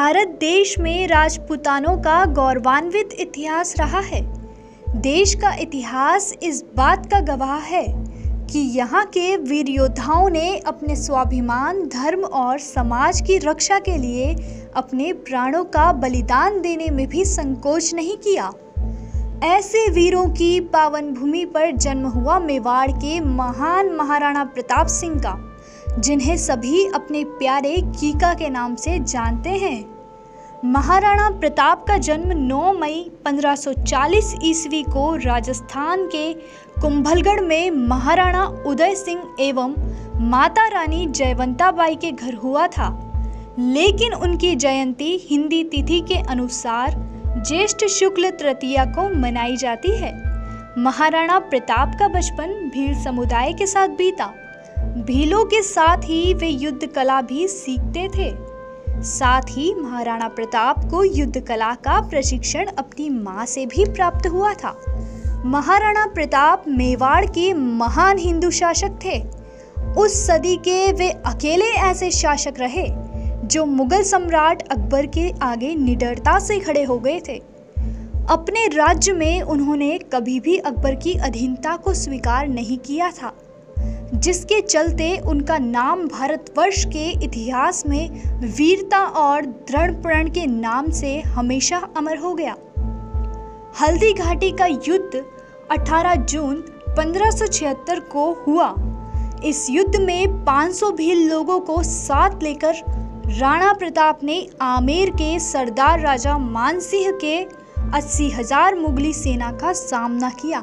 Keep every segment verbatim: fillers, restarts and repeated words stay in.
भारत देश में राजपूतानों का गौरवान्वित इतिहास रहा है। देश का इतिहास इस बात का गवाह है कि यहाँ के वीर योद्धाओं ने अपने स्वाभिमान, धर्म और समाज की रक्षा के लिए अपने प्राणों का बलिदान देने में भी संकोच नहीं किया। ऐसे वीरों की पावन भूमि पर जन्म हुआ मेवाड़ के महान महाराणा प्रताप सिंह का, जिन्हें सभी अपने प्यारे कीका के नाम से जानते हैं। महाराणा प्रताप का जन्म नौ मई पंद्रह सौ चालीस ईस्वी को राजस्थान के कुंभलगढ़ में महाराणा उदय सिंह एवं माता रानी जयवंता बाई के घर हुआ था, लेकिन उनकी जयंती हिंदी तिथि के अनुसार ज्येष्ठ शुक्ल तृतीया को मनाई जाती है। महाराणा प्रताप का बचपन भील समुदाय के साथ बीता। भीलों के साथ ही वे युद्ध कला भी सीखते थे। साथ ही महाराणा प्रताप को युद्ध कला का प्रशिक्षण अपनी मां से भी प्राप्त हुआ था। महाराणा प्रताप मेवाड़ के महान हिंदू शासक थे। उस सदी के वे अकेले ऐसे शासक रहे जो मुगल सम्राट अकबर के आगे निडरता से खड़े हो गए थे। अपने राज्य में उन्होंने कभी भी अकबर की अधीनता को स्वीकार नहीं किया था, जिसके चलते उनका नाम भारतवर्ष के इतिहास में वीरता और दृढ़ प्रण के नाम से हमेशा अमर हो गया। हल्दी घाटी का युद्ध अठारह जून पंद्रह सौ छिहत्तर को हुआ। इस युद्ध में पाँच सौ भील लोगों को साथ लेकर राणा प्रताप ने आमेर के सरदार राजा मानसिंह के अस्सी हजार मुगली सेना का सामना किया।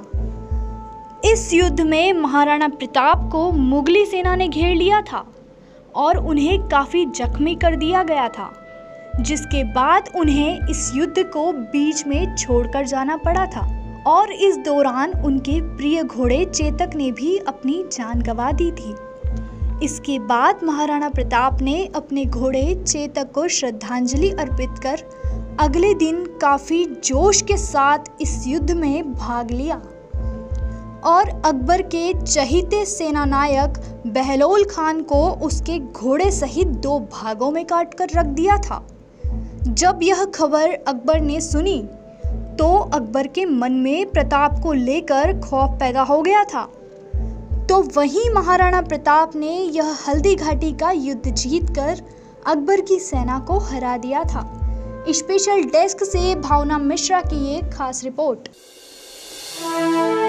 इस युद्ध में महाराणा प्रताप को मुगली सेना ने घेर लिया था और उन्हें काफी जख्मी कर दिया गया था, जिसके बाद उन्हें इस युद्ध को बीच में छोड़कर जाना पड़ा था और इस दौरान उनके प्रिय घोड़े चेतक ने भी अपनी जान गंवा दी थी। इसके बाद महाराणा प्रताप ने अपने घोड़े चेतक को श्रद्धांजलि अर्पित कर अगले दिन काफी जोश के साथ इस युद्ध में भाग लिया और अकबर के चहीते सेनानायक बहलोल खान को उसके घोड़े सहित दो भागों में काटकर रख दिया था। जब यह खबर अकबर ने सुनी तो अकबर के मन में प्रताप को लेकर खौफ पैदा हो गया था। तो वहीं महाराणा प्रताप ने यह हल्दी घाटी का युद्ध जीतकर अकबर की सेना को हरा दिया था। स्पेशल डेस्क से भावना मिश्रा की एक खास रिपोर्ट।